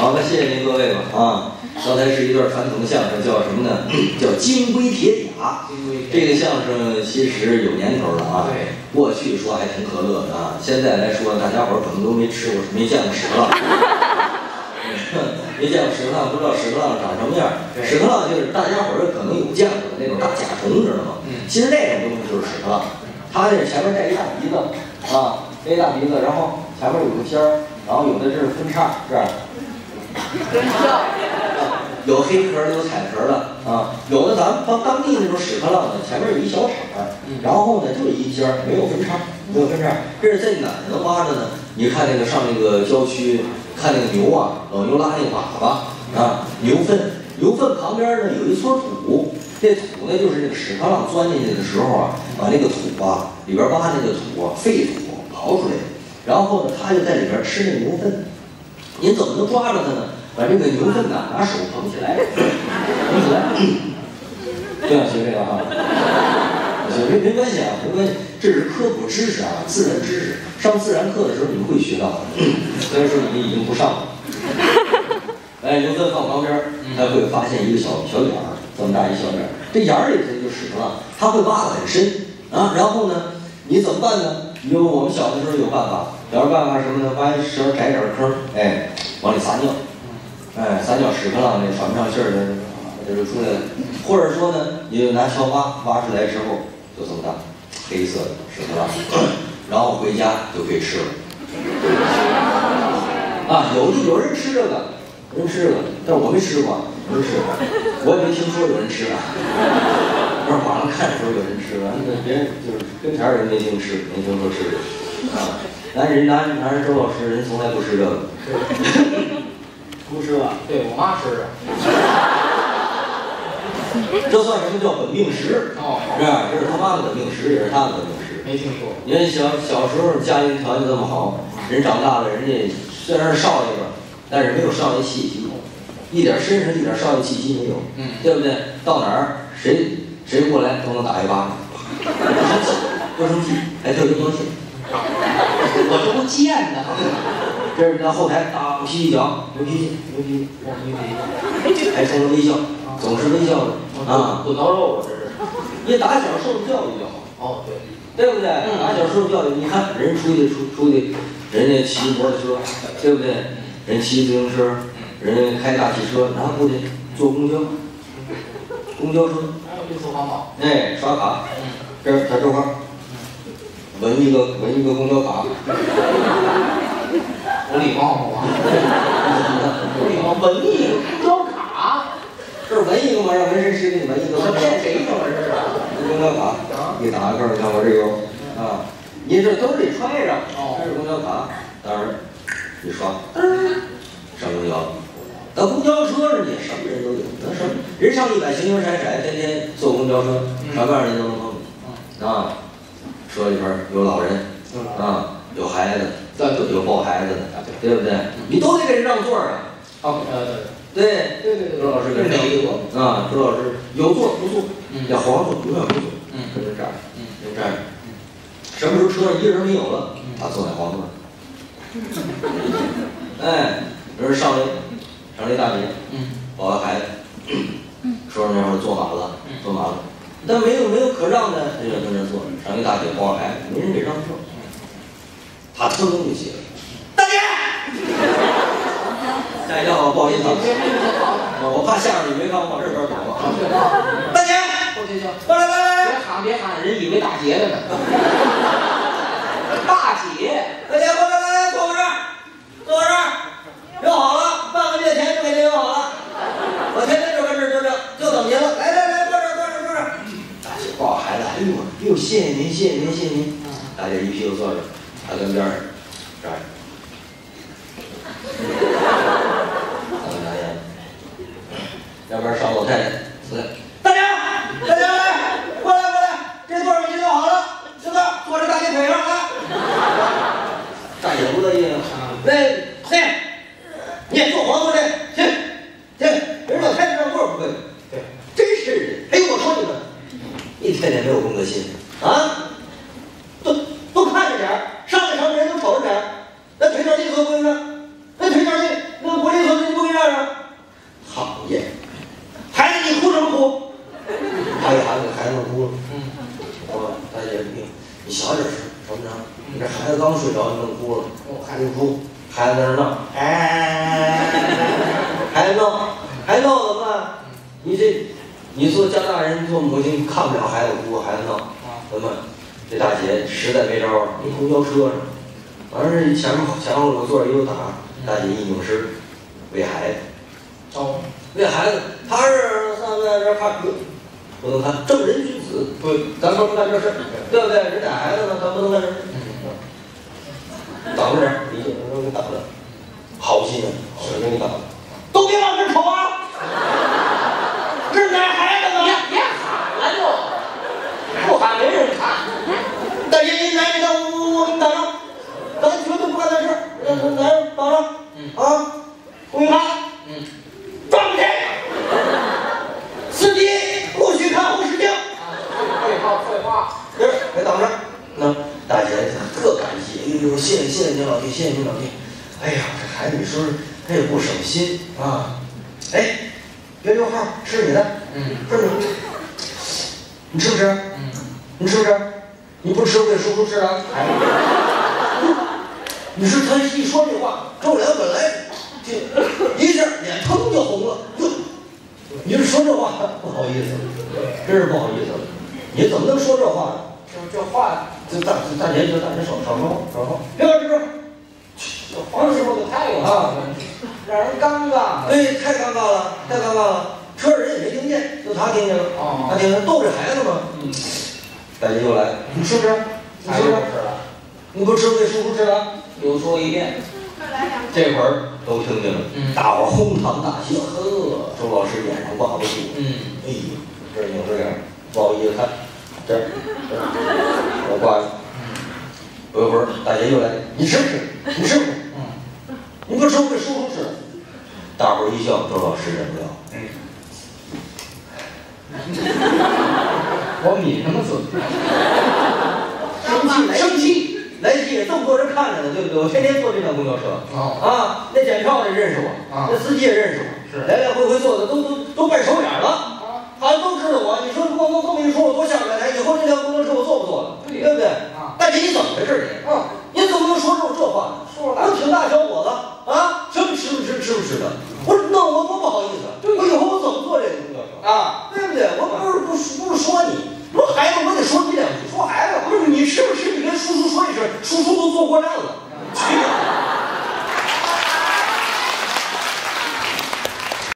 好了，谢谢您各位吧啊！刚才是一段传统的相声，叫什么呢？叫金龟铁甲。这个相声其实有年头了啊。对。过去说还挺可乐的啊，现在来说，大家伙可能都没吃过，没见过屎壳郎。没见过屎壳郎，不知道屎壳郎长什么样。屎壳郎就是大家伙可能有见过的那种大甲虫，知道吗？其实那种东西就是屎壳郎，它这前面带一大鼻子啊，这一大鼻子，然后前面有个尖儿，然后有的这是分叉，是吧？有黑壳有彩壳的啊，有的咱们当地那种屎壳郎呢，前面有一小铲儿，然后呢就一尖儿，没有分叉，没有分叉。这是在哪儿能挖着呢？你看那个上那个郊区，看那个牛啊，老牛拉那个粑粑啊，牛粪旁边呢有一撮土，这土呢就是那个屎壳郎钻进去的时候啊，把那个土啊里边挖那个土啊废土刨出来，然后呢它就在里边吃那个牛粪。您怎么能抓着它呢？把这个牛粪呢，拿手捧起来，捧起来，这样学这个哈，没关系啊，没关系，这是科普知识啊，自然知识。上自然课的时候你们会学到的，虽然说你们已经不上了。哎，牛粪放旁边，它会发现一个小眼儿，这么大一小眼儿，这眼儿里头就屎壳郎，它会挖得很深啊。然后呢，你怎么办呢？因为我们小的时候有办法，有办法什么呢？挖一勺窄点坑，哎，往里撒尿。哎，撒尿屎壳郎那喘不上气儿的，这就出来了。或者说呢，你就拿锹挖出来之后，就这么大，黑色的屎壳郎，然后回家就可以吃了。啊，有人吃这个，有人吃这个，但是我没吃过，不是吃，我也没听说有人吃的。不是网上看的时候有人吃的，别人就是跟前人没听说吃的。啊，男人周老师人从来不吃这个。不吃吧？ 对我妈吃的。 这算什么叫本命食？哦，是吧？这是他妈的本命食，也是他的本命食。 没听说。 因为小时候家庭条件这么好，人长大了，人家虽然是少爷吧，但是没有少爷气息，一点身上一点少爷气息没有，对不对？到哪儿谁过来都能打一巴掌，不生气，还特别高兴。 我这不贱呢。 这是在后台打脾气脚，牛脾气，还总是微笑，总是微笑的啊， 不挠肉，这是。 你打小受教育就好。 哦，对， 对不对？打小受教育，你看人出去，人家骑摩托车，对不对？人骑自行车，人开大汽车，然后过去坐公交车， 还有绿色环保。 哎，刷卡，这儿在这块儿，纹一个公交卡。 我礼貌吗？我礼貌，纹一个公交卡， 这是纹一个吗？让纹身师给你纹一个。 我骗谁呢？我这是。 公交卡，一打开，你看我这有啊，你这都得揣着。这是公交卡，当然一刷，上公交。那公交车上也什么人都有，那什么人上100形形色色，天天坐公交车，什么样人都能碰见啊。车里边有老人啊，有孩子。有抱孩子的，对不对？你都得给人让座啊！ 哦， 对，周老师跟哪一个啊？周老师有座不坐，要黄座永远不坐，跟人站着，人站着。什么时候车上一个人没有了，他坐在黄座。哎，这是上来大姐，抱着孩子，说那会儿坐满了，但没有可让的，他就跟那坐。上一大姐抱着孩子，没人给让座。他腾就起来，大姐，吓一跳，不好意思，我怕吓着你，没看我往这边走。大姐，来， 别喊，人以为大姐的呢。大姐， 大姐，来，坐我这儿，约好了，半个月前就给您约好了，我天天就跟这儿就等您了，来，坐这儿。大姐抱孩子，哎呦，谢谢您。大姐一屁股坐着。他跟边上这儿，要不然上老太太，大姐来，过来，这座已经坐好了，行了，坐这大姐腿上来。大姐不乐意了，你也坐黄座这，去，人老太太让座不会，真是的。哎，我说你们，一天天没有公德心啊，都看着点儿。上来人都瞅着点儿，那腿脚利索不行啊？那腿脚利，那不利索你不给你小点声，怎么着？你这孩子刚睡着，你弄哭了，孩子哭，孩子在那闹，还闹怎么办？你做家大人，做母亲看不了孩子哭，孩子闹，怎么办？这大姐实在没招了，你公交车上，完事前后有座有打，大姐一拧身，喂孩子，喂孩子，他是上在这看不能看正人君子，对，咱不能干这事，对不对？人带孩子呢，咱不能干这事。挡着点，你给挡着，好心啊，我给你挡着，都别往这瞅啊！这是奶孩子呢， 别喊了就，不喊没人看。 大姐，你来这个，我给你挡上，咱绝对不干这事，来挡上，啊，不许看，转过去，司机不许看后视镜。 废话， 别挡着。那大姐特感激，哎呦，谢谢您老弟，谢谢您老弟。哎呀，这孩子你说他也不省心啊。哎，别溜号，吃你的，吃你，你吃不吃？你吃不吃？你不吃我给叔叔吃了。你说他一说这话，周良本来就一下脸腾就红了。你是说这话不好意思，真是不好意思了。你怎么能说这话呢？ 这话， 这大姐少说，别玩这这黄师傅可太有啊，让人尴尬。 对，太尴尬了。车上人也没听见，就他听见了。他听见逗这孩子嘛。大姐又来，你吃不吃？你吃不吃？你不吃给叔叔吃了。 又说一遍。 这会儿都听见了，大伙哄堂大笑。呵，周老师脸上挂不住。哎呦，这扭着脸，不好意思看。这我挂着。不一会儿，大姐又来，你吃不吃？你吃不吃？你不吃我给叔叔吃。大伙儿一笑，周老师忍不了。 我抿什么嘴？ 生气，来气，这么多人看着呢，对不对？我天天坐这辆公交车。那检票的认识我，那司机也认识我， 是来来回回坐的都扮手脸了。好像都知道我，你说光这么一说，我多吓人！以后这辆公交车我坐不坐了？对不对？大姐你怎么回事你？你怎么能说出这话呢？我挺大小伙子啊，什么吃不吃的？我说那我多不好意思，我以后我怎么坐这个公交车对不对？我不是说你，我孩子我得说你两句，说孩子不是你吃不吃？你跟叔叔说一声，叔叔都坐过站了。